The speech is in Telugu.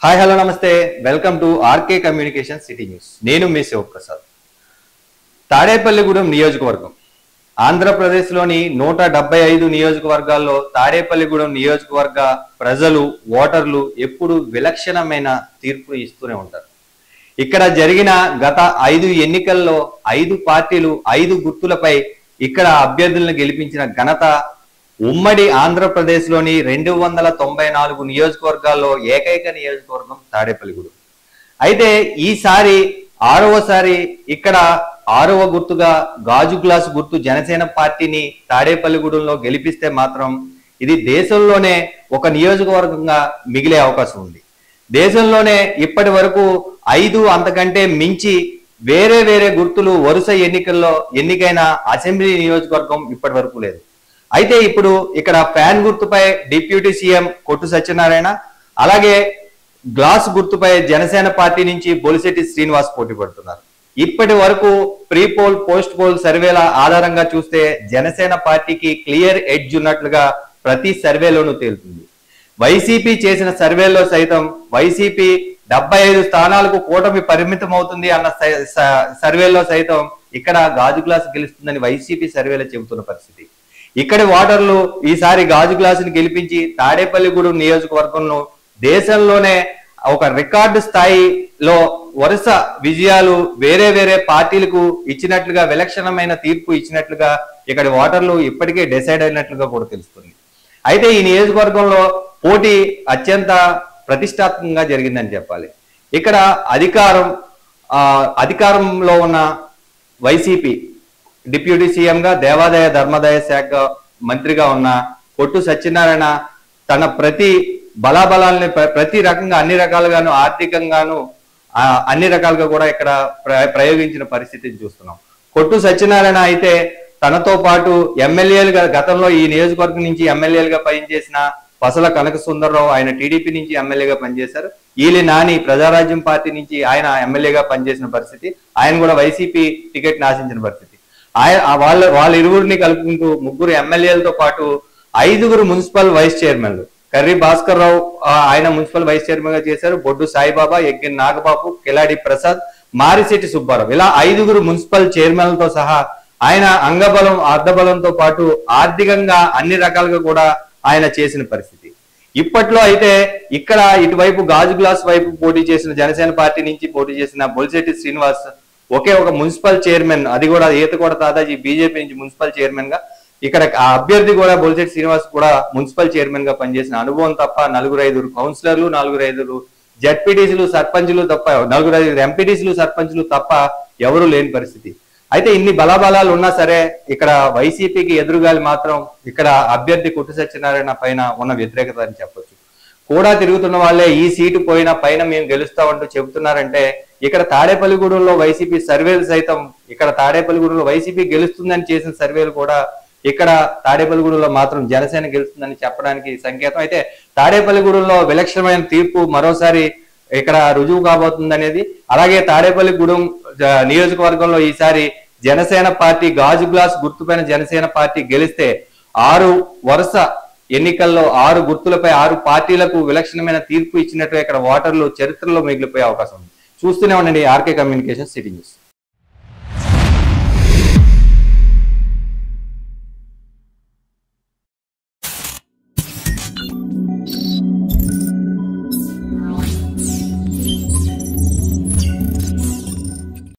హాయ్ హలో నమస్తే welcome to RK communication city news. నేను మీ శివప్రసాద్. తాడేపల్లిగూడెం నియోజకవర్గం ఆంధ్రప్రదేశ్లోని 175 నియోజకవర్గాల్లో తాడేపల్లిగూడెం నియోజకవర్గ ప్రజలు ఓటర్లు ఎప్పుడు విలక్షణమైన తీర్పు ఇస్తూనే ఉంటారు. ఇక్కడ జరిగిన గత 5 ఎన్నికల్లో 5 పార్టీలు 5 గుర్తులపై ఇక్కడ అభ్యర్థులను గెలిపించిన ఘనత ఉమ్మడి ఆంధ్రప్రదేశ్లోని 294 నియోజకవర్గాల్లో ఏకైక నియోజకవర్గం తాడేపల్లిగూడెం. అయితే ఈసారి 6వసారి ఇక్కడ 6వ గుర్తుగా గాజు గ్లాస్ గుర్తు జనసేన పార్టీని తాడేపల్లిగూడెంలో గెలిపిస్తే మాత్రం ఇది దేశంలోనే ఒక నియోజకవర్గంగా మిగిలే అవకాశం ఉంది. దేశంలోనే ఇప్పటి వరకు 5 అంతకంటే మించి వేరే గుర్తులు వరుస ఎన్నికల్లో ఎన్నికైన అసెంబ్లీ నియోజకవర్గం ఇప్పటి వరకు లేదు. అయితే ఇప్పుడు ఇక్కడ ఫ్యాన్ గుర్తుపై డిప్యూటీ సీఎం కొట్టు సత్యనారాయణ, అలాగే గ్లాస్ గుర్తుపై జనసేన పార్టీ నుంచి బొలిశెట్టి శ్రీనివాస్ పోటీ పడుతున్నారు. ఇప్పటి వరకు ప్రీ పోల్ పోస్ట్ పోల్ సర్వేల ఆధారంగా చూస్తే జనసేన పార్టీకి క్లియర్ ఎడ్జ్ ఉన్నట్లుగా ప్రతి సర్వేలోనూ తేలుతుంది. వైసీపీ చేసిన సర్వేల్లో సైతం వైసీపీ 75 స్థానాలకు కూటమి పరిమితం అవుతుంది అన్న సర్వేల్లో సైతం ఇక్కడ గాజు గ్లాస్ గెలుస్తుందని వైసీపీ సర్వేలో చెబుతున్న పరిస్థితి. ఇక్కడి ఓటర్లు ఈసారి గాజు గ్లాసుని గెలిపించి తాడేపల్లిగూడెం నియోజకవర్గంలో దేశంలోనే ఒక రికార్డు స్థాయిలో వరుస విజయాలు వేరే పార్టీలకు ఇచ్చినట్లుగా విలక్షణమైన తీర్పు ఇచ్చినట్లుగా ఇక్కడి ఓటర్లు ఇప్పటికే డిసైడ్ అయినట్లుగా కూడా తెలుస్తుంది. అయితే ఈ నియోజకవర్గంలో పోటీ అత్యంత ప్రతిష్టాత్మకంగా జరిగిందని చెప్పాలి. ఇక్కడ అధికారంలో ఉన్న వైసీపీ డిప్యూటీ సీఎంగా దేవాదాయ ధర్మాదాయ శాఖ మంత్రిగా ఉన్న కొట్టు సత్యనారాయణ తన ప్రతి బలాబలాల్ని ప్రతి రకంగా అన్ని రకాలుగాను ఆర్థికంగాను అన్ని రకాలుగా కూడా ఇక్కడ ప్రయోగించిన పరిస్థితిని చూస్తున్నాం. కొట్టు సత్యనారాయణ అయితే తనతో పాటు ఎమ్మెల్యేలుగా గతంలో ఈ నియోజకవర్గం నుంచి ఎమ్మెల్యేలుగా పనిచేసిన పసల కనక సుందరరావు, ఆయన టీడీపీ నుంచి ఎమ్మెల్యేగా పనిచేశారు. ఈలి నాని ప్రజారాజ్యం పార్టీ నుంచి ఆయన ఎమ్మెల్యేగా పనిచేసిన పరిస్థితి. ఆయన కూడా వైసీపీ టికెట్ ఆశించిన పరిస్థితి. వాళ్ళ ఇరువురిని కలుపుకుంటూ 3 ఎమ్మెల్యేలతో పాటు 5 మున్సిపల్ వైస్ చైర్మన్లు, కర్రీ భాస్కర్ రావు ఆయన మున్సిపల్ వైస్ చైర్మన్ గా చేశారు. బొడ్డు సాయిబాబా, ఎగ్గిన నాగబాబు, కిలాడి ప్రసాద్, మారిశెట్టి సుబ్బారావు, ఇలా 5 మున్సిపల్ చైర్మన్లతో సహా ఆయన అంగబలం అర్ధబలంతో పాటు ఆర్థికంగా అన్ని రకాలుగా కూడా ఆయన చేసిన పరిస్థితి. ఇప్పట్లో అయితే ఇక్కడ ఇటువైపు గాజు గ్లాస్ వైపు పోటీ చేసిన జనసేన పార్టీ నుంచి పోటీ చేసిన బొలిశెట్టి శ్రీనివాస్ ఒకే ఒక మున్సిపల్ చైర్మన్, అది కూడా ఈతకోట తాతాజీ బీజేపీ నుంచి మున్సిపల్ చైర్మన్ గా, ఇక్కడ ఆ అభ్యర్థి కూడా బొలిశెట్టి శ్రీనివాస్ కూడా మున్సిపల్ చైర్మన్ గా పనిచేసిన అనుభవం తప్ప 4-5 కౌన్సిలర్లు, 4-5 జడ్పీటీసీలు సర్పంచులు తప్ప, 4-5 ఎంపీటీసీలు సర్పంచులు తప్ప ఎవరు లేని పరిస్థితి. అయితే ఇన్ని బలాబలాలు ఉన్నా సరే ఇక్కడ వైసీపీకి ఎదురుగాలి మాత్రం ఇక్కడ అభ్యర్థి కొట్టు సత్యనారాయణ పైన ఉన్న వ్యతిరేకత అని చెప్పొచ్చు. కూడా తిరుగుతున్న వాళ్ళే ఈ సీటు పోయినా పైన మేము గెలుస్తామంటూ చెబుతున్నారంటే ఇక్కడ తాడేపల్లిగూడెంలో వైసీపీ సర్వేలు సైతం ఇక్కడ తాడేపల్లిగూడెంలో వైసీపీ గెలుస్తుందని చేసిన సర్వేలు కూడా ఇక్కడ తాడేపల్లిగూడెంలో మాత్రం జనసేన గెలుస్తుందని చెప్పడానికి సంకేతం. అయితే తాడేపల్లిగూడెంలో విలక్షణమైన తీర్పు మరోసారి ఇక్కడ రుజువు కాబోతుంది అనేది. అలాగే తాడేపల్లిగూడెం నియోజకవర్గంలో ఈసారి జనసేన పార్టీ గాజు గ్లాస్ గుర్తుపైన జనసేన పార్టీ గెలిస్తే 6 వరుస ఎన్నికల్లో 6 గుర్తులపై 6 పార్టీలకు విలక్షణమైన తీర్పు ఇచ్చినట్టు ఇక్కడ ఓటర్లు చరిత్రలో మిగిలిపోయే అవకాశం ఉంది. చూస్తూనే ఉండండి ఆర్కే కమ్యూనికేషన్ సిటీ న్యూస్.